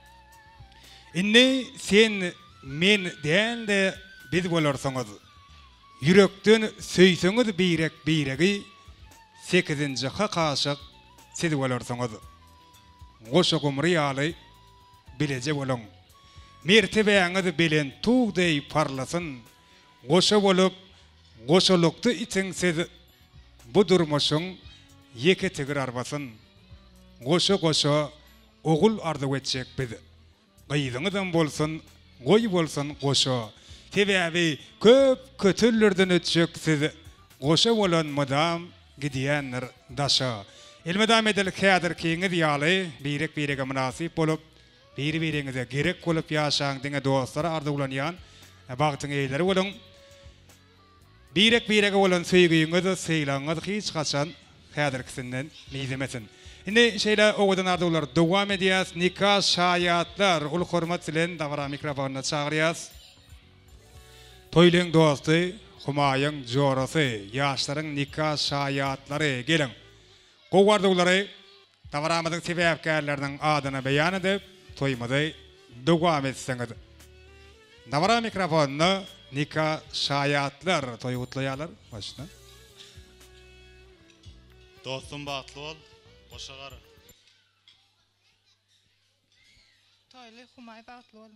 İnni sen men değil de biz olursanız, yürekten söyseniz birek biregi, sekizinci kaşık siz olursanız. Goşu kumriyalı bilece olun. Mertebeğiniz bilen tuğday parlasın. Goşu olup, goşuluktu için siz bu durmuşun yeke tigir arbasın. Goşu goşu oğul ardı geçecek bizi. Gıydığınızdan bolsun, goy bolsun goşu. Tebebi köp kötüllerden ötecek sizi. Goşu olan madam gidiyenler daşa. Elmedam edil kader kiňi diýaly, birek birege münasip bolup, biri-biriňize gerek bolup ýaşaň diňe dostlar arzulanýan bagtyň eýleri bolan. Birek birege bolan söýgüýüňizi syýlaňyz hiç gaçan kaderkisinden mizemesin. Indi şeýle owadan arzular dowam edýäs, nikah şaýatlar ul hormat bilen dawra mikrofonuna çagyrýas. Toýlyň dosty, humaýyň jorasy, ýaşlaryň nikah şaýatlary geliň. Gowardulary dawramyzyň sebäpkärleriniň adyny beýan edip, toýmady dowam etseňiz. Dawra mikrofonuna nikah şaýatlar toýgutlaýarlar başna. Dostum bagtly bol, goşagar. Toýly humay bagtly bol.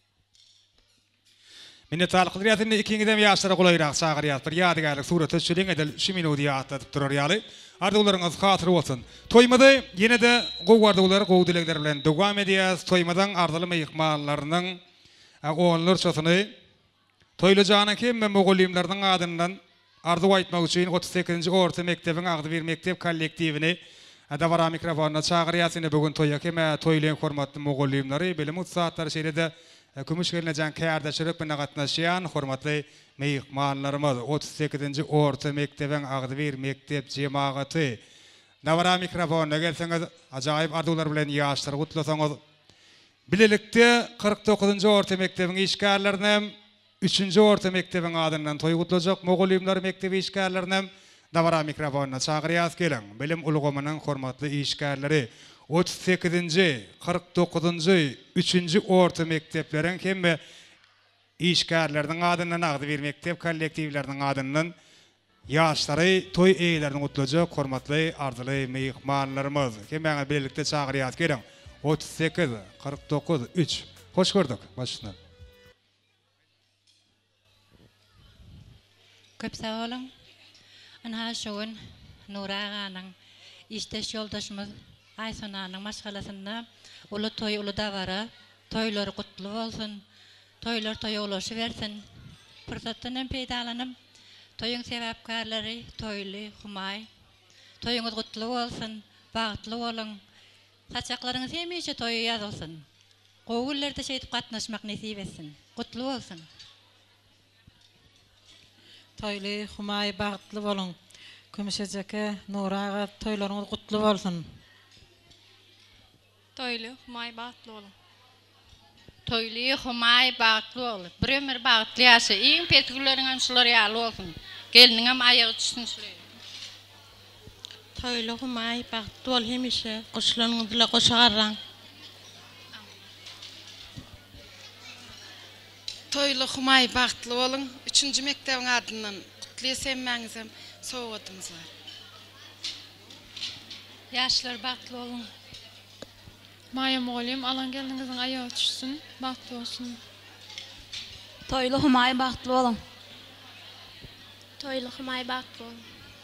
Mine talyk diýäsinde ikiňizem ýaşlara golaýrak çagyrýar. Bir ýadygärlik suraty çüliň edil şu minuty ýatlatyp durar ýaly. Ardularyňyz hatyry bolsun. Toýmady ýene de gowardulary gowdilegler bilen dowam edýäs. Toýmadan ardaly myhmanlarynyň oğlanlar çatyny toýlajanyň hemme mogolimleriniň adyndan arzu aýtmak üçin otuz sekizinji orta mektebiň agdy bir mektep kollektivini dawra mikrofonuna çagyrýas. Bugün toýa hemme toýlayan hormatly mogolimleri bilim utsatlar şeýle Kümüş gelinecän kärdeşilik bilen gatnaşýan hormatly myhmanlarymyz otuz sekizinji orta mektebiň agdy bir mektep jemagaty. Dawra mikrofonuna gelseňiz ajaýyp arzular bilen ýaşlary gutlasaňyz. Bilelikde kırk dokuzunji orta mektebiň işgärlerini üçünji orta mektebiň adyndan toý gutlajak mogolimler mektebi işgärlerini dawra mikrofonuna çagyrýas geliň. Bilim ulgamanyň hormatly işgärleri otuz sekizinji, kırk dokuzunji, üçünji orta mektepleriň hemme işgärleriniň adyndan agdy bir mektep kollektivleriniň adyndan ýaşlary toý eýlerini gutlajak hormatly arzuly myhmanlarymyz. Hemme birlikde çagyrýas geliň. otuz sekiz, kırk dokuz, üç. Hoş gördük başına. Köp sağ olun. Anha şoğun Nura ağanın işteş yoldaşımız Aysun ağanın maşgalasında ulu toy ulu davara toylar kutlu olsun. Toylar toy ulaşı versin. Fırsatından peydalanım. Toyun sebäpkärleri toyly humay. Toyuňyz kutlu olsun. Bagtly bolun. Saçaklaryňyz hemişe toýa ýazylsyn. Gowullerde şeýdip gatnaşmak nesip etsin. Kutlu bolsun. Toýly humay bagtly bolun. Kömüşejeke Nuraga toýlaryňyz kutlu bolsun. Toýly humay bagtly bolun. Toýly humay bagtly bolun. Bir ömür bagtly ýaşa. Iň petgüleriňem şular ýaly bolsun. Geliniňem aýagy düşsün şular. Toýly humay bagtly bol hemişe goşularyňyzla goşagarraň. Toýly humay bagtly bolun. üçünji mektebiň adyndan gutlaýsam mäňizem sowgatyňyz bar. Ýaşlar bagtly bolun. Maýa mogolim alan geldiňiziň aýagy düşsün, bagtly bolsun. Toýly humay bagtly bolun. Toýly humay bagtly bolun.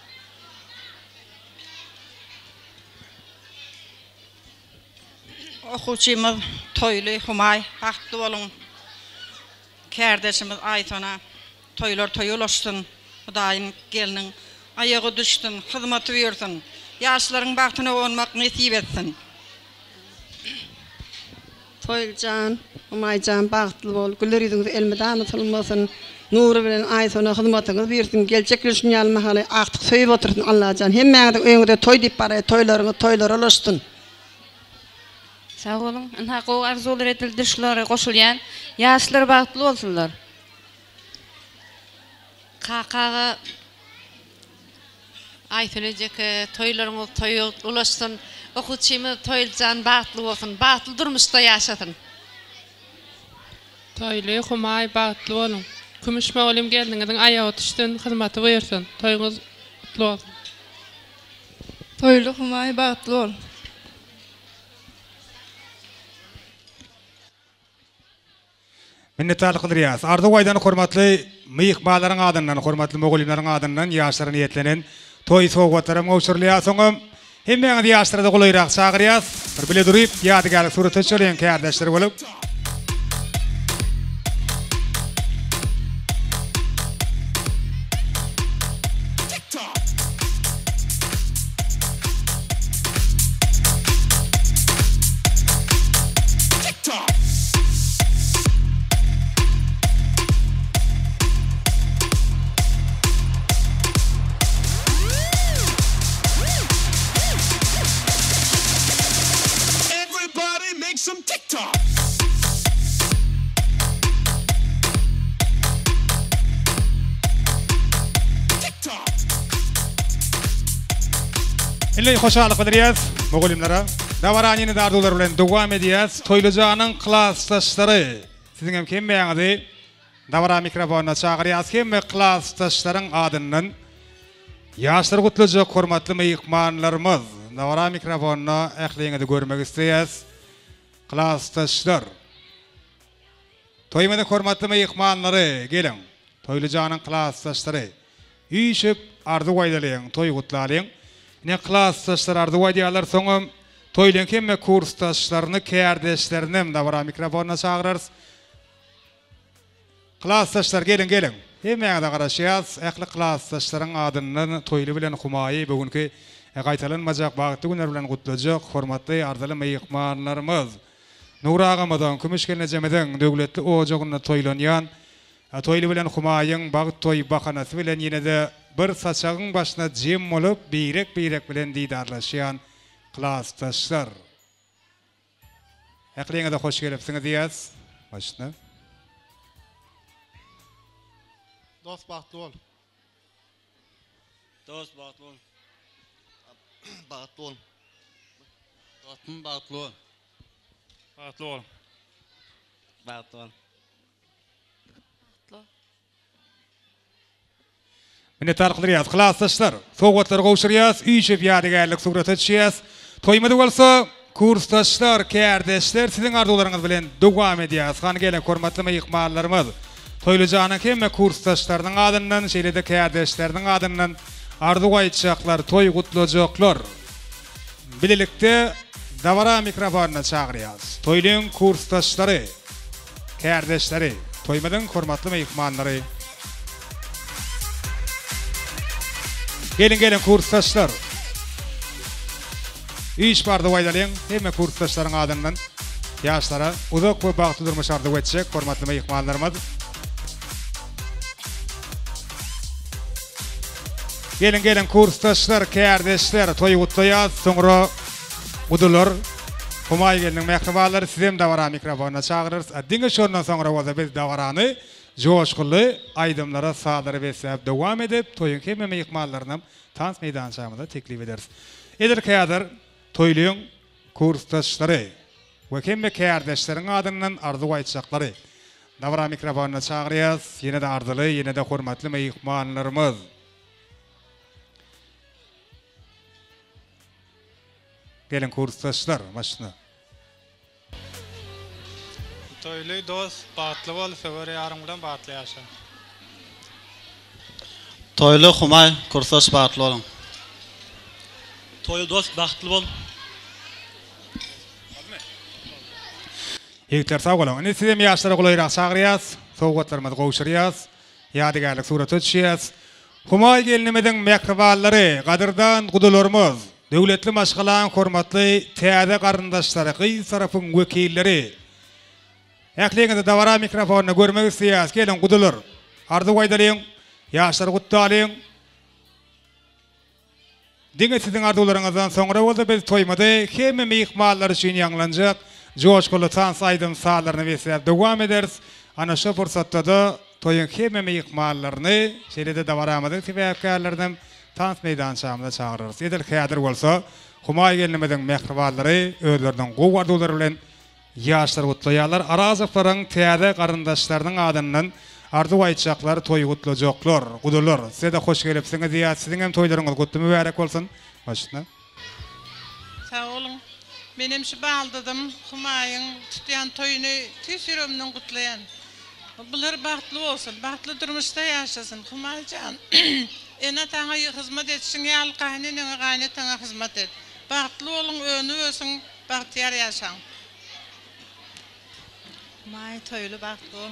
Okuwçymyz toýly humay bagtly bolun. Kärdeşimiz Aytona toýlar toý ulaşsyn. Hudaýyň geliniň aýagy düşsün, hyzmaty bersin. Ýaşlaryň bagtyna olmak nesip etsin. Toýjan, humayjan bagtly bol. Güller ýüzüňiz elmedam atylmasyn. Nury bilen Aytona hyzmatyňyz bersin. Geljek ýüşünýän mahaly aktyk söýüp otursun Allahjan. Hemmäňiz öňüňizde toý diýip barýar, toýlaryňyz toýlara ulaşsyn. Sağ olun. Anha gow arzular edildi şulary goşulýan ýaşlar bagtly bolsunlar. Kakaga aytylajak toýlaryňyz toýy ulaşsyn, okuwçymyz toýljan bagtly bolsun, bagtly durmuşda ýaşasyn. Toýly humay bagtly bolun. Kümüş mogolim geldiňiziň aýagy düşsün, hyzmaty bersin. Toýuňyz kutly bolsun. Toýly humay bagtly bol. Minnetdarlyk bildirýäs. Ardy waýdan hormatly myhmanlaryň adyndan, hormatly mogolimlaryň adyndan ýaşlaryň niýetlenen toý sowgatlaryň gowşurlýar soňam hemmeňiz ýaşlara golaýrak çagyrýas. Bir bile durup ýadygärlik suraty çöleýän kärdeşler bolup Ille hoşallyk bilerýäs, mogulimlara. Dawaranyny dardular bilen dowam edýäs. Toýlujanyň klassdaşlary. Siziň hem kim beýandy? Dawara mikrofonna çagyrýas. Hem klassdaşlaryň adynyň ýaşlar gutlujak hormatly mehmanlarymyz. Dawara mikrofonna ähliňizde görmek isleýäs. Klassdaşlar. Toýmada hormatly mehmanlary geliň. Toýlujanyň klassdaşlary. Üýşüp ardy gaýdalyň, toý gutlalyň. Ne klassdaşlar ardy gaýdýarlar soňam toýlan hemme kursdaşlaryny, kärdeşlerini Dawara mikrofonna çagyrarys. Klassdaşlar gelin gelin. Hemmeňe de garaşýas. Ähli klassdaşlaryň adyny toýly bilen humaýy bugünkü gaýtalanmajak bagty günler bilen gutlajak hormatly ardaly mehmanlarymyz. Nuragamadan Kümüşgelne jemeden döwletli ojagyna toýlanýan toýly bilen humaýyň bagyt toý bakanasy bilen ýene de bir saçagyň başyna jem bolup beýrek-beýrek bilen diýdarlaşýan klassdaşlar. Ähliňe de hoş gelipsiňiz diýäs. Başyna. Dost bagtly bol. Dost bagtly bol. Bagtly bol. Dostum bagtly bol. Bagtly bol. Bagtly bol. Mine tarqdyrýas klassdaşlar. Sowgatlar gowşurýas, üýşüp ýadygärlik surat etýäs. Toýmady bolsa kursdaşlar, kärdeşler siziň ardularyňyz bilen dowam edýäs. Gan gelen hormatly mehmanlarymyz. Toýlujanyň hemme kursdaşlarynyň adynyň, şeýle-de kärdeşleriň adynyň ardy gaýtjaklar, toý gutlajaklar. Bilelikde Dawara mikrofonna çagyrýas. Toýlyň kursdaşlary, kärdeşleri, toýmadyň hormatly mehmanlary. Gelin gelin kursdaşlar. Üç barda gaýdalyň, hemme kursdaşlaryň adynyň ýaşlara uzak we bagtly durmuş ardy geçjek hormatly mehmanlarymyz. Gelin gelin kursdaşlar, kärdeşler, toý gutlaýas, soňra gudular. Humaý geliniň mehmanlary sizem Dawara mikrofonna çagyrarys. Diňe şondan soňra bolsa biz Dawarany joşguly aýdymlara sadar besäp dowam edip toýun hemme mehmanlaryny tans meýdançamyzda teklip ederiz. Edir käder toýlyň kursdaşlary we hemme kärdeşleriň adynyň ardy gaýtjaklary. Dawara mikrofonna çagyrýas, ýene de ardyly, ýene de hormatly mehmanlarymyz. Gelin kursdaşlar, başyna. Toýly dost bagtly bol, sewer ýarym bilen bagtly ýaşa. Toýly humay kursdaş bagtly bol. Toýly dost bagtly bol. Ýigitler sag bolun. Indi sizem ýaşlara gulaýrak çagyrýas, sowgatlarymyzy gowşurýas, ýadygärlik surat etýäs. Humay gelinimizin mekriballary, gadyrdan gudularymyz, döwletli maşgalaň hormatly täze garyndaşlary, gyýy sarapyň wekilleri. Ähliňizde Dawara mikrofonna görmek isleýäs. Gelin gudular. Ardy gaýdalyň, ýaşlar gutdalyň. Diňe siziň ardularyňyzdan soňra bolsa biz toýmady hemme mehmanlar üçin ýanglanjak joşguly tans aýdym saalaryny besäp dowam ederiz. Ana şu fursatda da toýun hemme mehmanlaryny şeýle-de Dawaramyzyň sebäpkärlerinden tans meýdançamyna çagyrarys. Edil häzir bolsa humaý gelinimiziň mehmanlary özlerinden gowy ardulary bilen ýaşlar gutlaýarlar. Arazaklaryň täze garyndaşlarynyň adynyň ardy gaýtjaklar toý gutlajaklar, gudular. Size de hoş gelipsiňiz diýär. Siziň hem toýlaryňyz gutly mübarek bolsun. Başyna. Sağ olun. Benim şu baldadım, humaýyň tutýan toýuny tüsürümden gutlaýan. Bular bagtly bolsun, bagtly durmuşda ýaşasyn. Humaýjan. Ene taňa hyzmat etsin, ýaly gaýnyny gaýny taňa hyzmat et. Bagtly bolun, öňü ösüň, bagtyar ýaşaň. Humaý toýly bagtly bolun.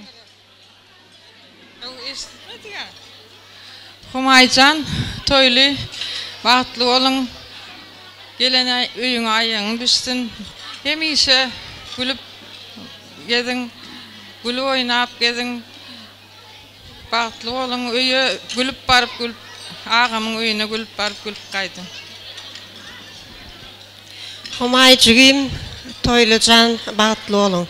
Humaýjan toýly bagtly bolun. Gelene öýüňe aýagyň düşsün. Hemişe gülüp gezin, gülüp oýnap gezin. Bagtly bolun, öýe gülüp baryp gülüp, agamyň öýüne gülüp baryp gülüp gaýdym. Humaýjygym toýlyjan bagtly bolun.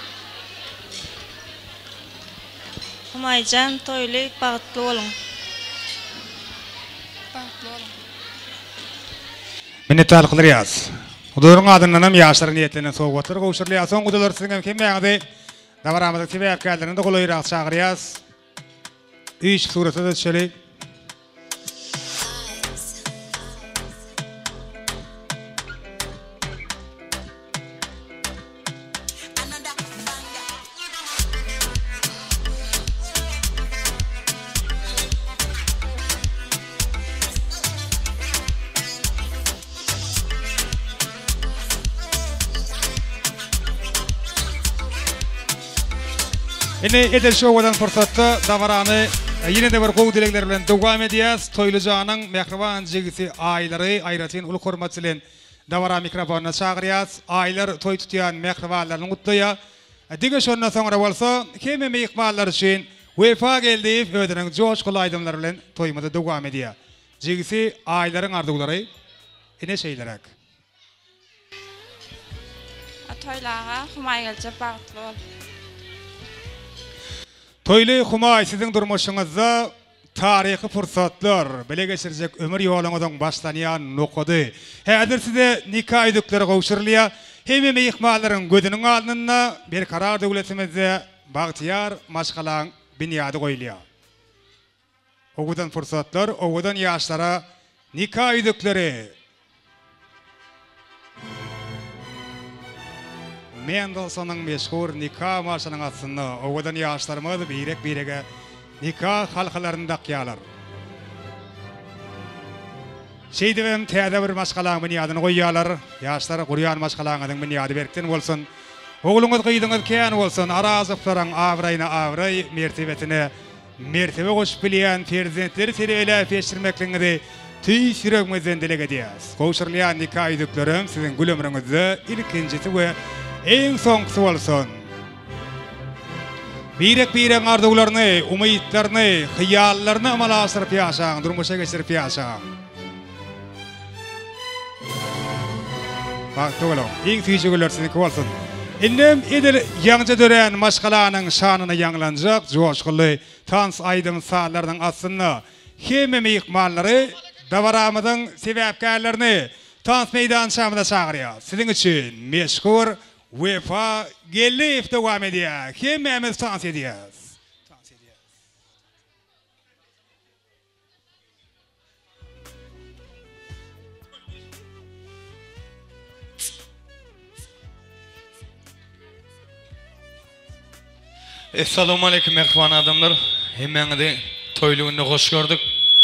Humaýjan toýly bagtly bolun. Minnettarlyk dilýäs. Udaryň adyndanam ýaşary niýetlenen sowgatlar gowşurlýar. Soň udalar siziň kim ýagdy? Dawaramyzyň sebäpkärlerini de golaýrak çagyrýas. Üç suraty da şeýle Ine edel şowdan fursatda dawarany ýene de bir gowy dilekler bilen dowam edýäs. Toýlujanyň mehriban jigisi aýlary aýratyn uly hormat bilen dawara mikrofonna çagyrýas. Aýlar toý tutýan mehribanlaryny gutlaýar. Dige şondan soňra bolsa keme mehribanlar üçin wefa geldi ödüniň joşkul aýdymlary bilen toýmady dowam edýär. Jigisi aýlaryň arzuglary ine şeýlerek. Toylağa humay gelje bagtly bol. Toyly humay siziň durmuşyňyzda taryhy fursatlar, bile geçirjek ömür ýoluňyzyň başlanýan nokady. Häzir size nikah edikleri gowşurlýar. Hemme mehmanlaryň gözüniň aldyna bir karar döwletimizde bagtyar maşgalaň binýady goýulýar. Ogudan fursatlar, ogudan ýaşlara nikah edikleri. Mendelssoňyň meşhur nikah marşynyň atsyny owadan ýaşlarymyz birek birege nikah halkalarynda ýalar. Şeýdibem täze bir maşgalaň binýadyny goýýarlar. Ýaşlar gurýan maşgalaňyň binýady berkden bolsun. Ogluňyz gyýdyňyz kän bolsun. Arazyklaryň awraýyna awraý mertebetine mertebe goşup bilýän perzentleri terele peşirmekliňizi tüý süregmezden dilek edýäs. Gowşurlýan nikah ediklerim siziň gül ömrüňizde ilkinjisi we en soňky bolsun. Birek birek arzuwlaryny, umytlaryny, hyýallaryny amala aşyryp ýaşaň, durmuşa geçirip ýaşaň. Bak dogalo, iň tüýjügüler sizniki bolsun. Innem edil ýaňja dören maşgalanyň şanyny ýanglanjak, joşguly tans aýdym saatlaryň asyny hemme mehmanlary dawaramyzyň sebäpkärlerini tans meýdan şamyna çagyrýar. Siziň üçin meşhur Wefa gelip dowam edýär. Hemmemiz tans edýäs. Assalamu alaykum mehman adamlar. Hemmeňizi toýlugyna hoş gördük.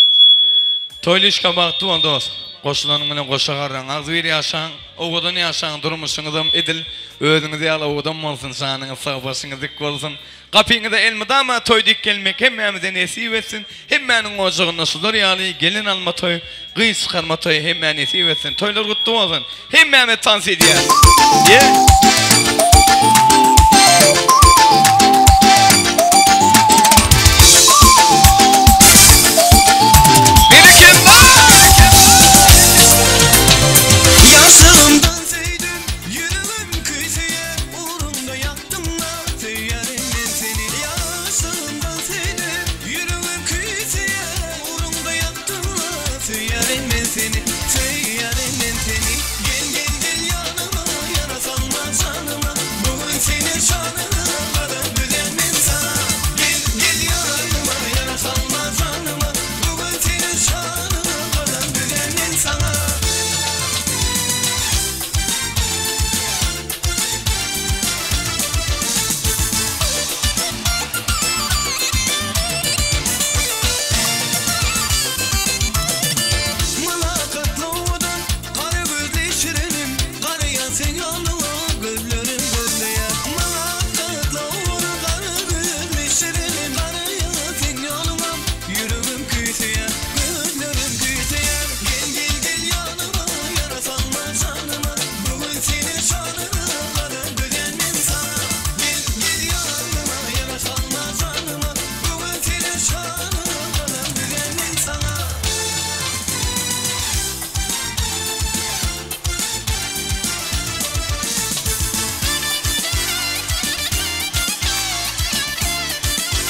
Toýlyşka bagtly boldy. Goşulanyň bilen goşagarraň, az bir ýaşaň, owadan ýaşaň durmuşyňyzym edil, özüňizi ýaly owadan bolsun, şanyňyz sag başyňyz dik bolsun. Gapyňyzda elmydama toýdyk gelmek hemmemize nesip etsin. Hemmeniň ojagyna sular ýaly gelin alma toý, gys çykarma toý hemmeni nesip etsin. Toýlar gutly bolsun. Hemmemiz tans edýär. Ye.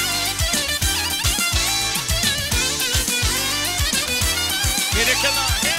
American